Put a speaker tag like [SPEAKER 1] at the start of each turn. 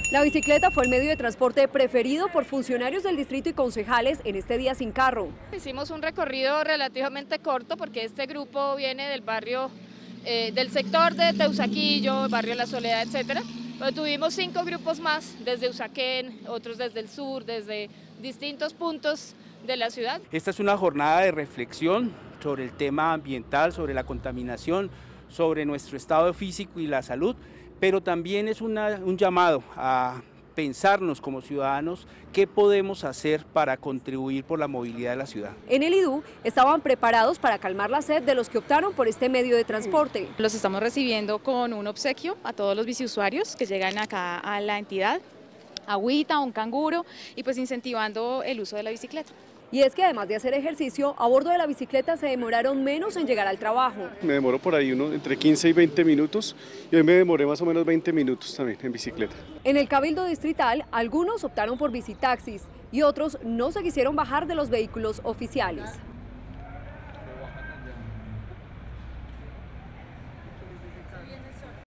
[SPEAKER 1] La bicicleta fue el medio de transporte preferido por funcionarios del distrito y concejales en este día sin carro.
[SPEAKER 2] Hicimos un recorrido relativamente corto porque este grupo viene del barrio, del sector de Teusaquillo, barrio La Soledad, etcétera. Pero tuvimos 5 grupos más desde Usaquén, otros desde el sur, desde distintos puntos de la ciudad.
[SPEAKER 3] Esta es una jornada de reflexión sobre el tema ambiental, sobre la contaminación, sobre nuestro estado físico y la salud, pero también es un llamado a pensarnos como ciudadanos qué podemos hacer para contribuir por la movilidad de la ciudad.
[SPEAKER 1] En el IDU estaban preparados para calmar la sed de los que optaron por este medio de transporte.
[SPEAKER 4] Los estamos recibiendo con un obsequio a todos los biciusuarios que llegan acá a la entidad, agüita, un canguro y pues incentivando el uso de la bicicleta.
[SPEAKER 1] Y es que además de hacer ejercicio, a bordo de la bicicleta se demoraron menos en llegar al trabajo.
[SPEAKER 5] Me demoro por ahí entre 15 y 20 minutos y hoy me demoré más o menos 20 minutos también en bicicleta.
[SPEAKER 1] En el Cabildo Distrital, algunos optaron por bicitaxis y otros no se quisieron bajar de los vehículos oficiales.